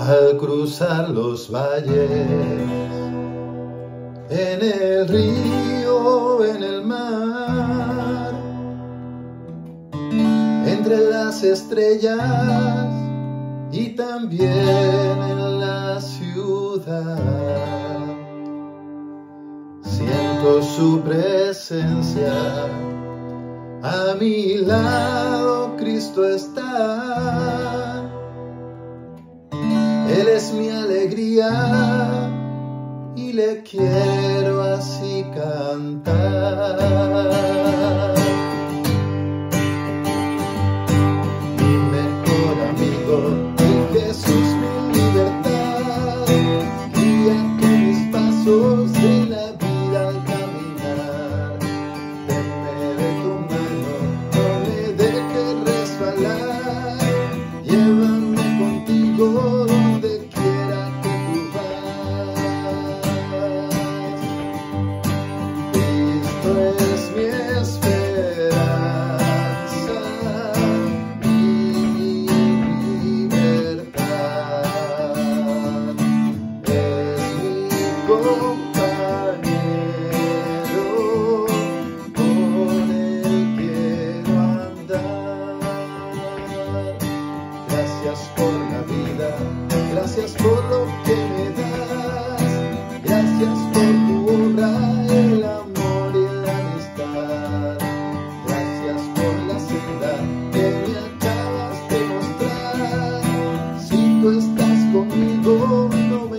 al cruzar los valles, en el río, en el mar, entre las estrellas y también en la ciudad. Siento su presencia, a mi lado Cristo está. Él es mi alegría y le quiero así cantar. Mi mejor amigo, mi Jesús, mi libertad, guía con mis pasos en la vida al caminar. Tenme de tu mano, no me dejes resbalar, llévame contigo donde quiera que tú vas. Cristo es mi esperanza, mi libertad, es mi compañero, con él quiero andar. Gracias por la vida, gracias por lo que me das, gracias por tu obra, el amor y la amistad. Gracias por la senda que me acabas de mostrar. Si tú estás conmigo, no me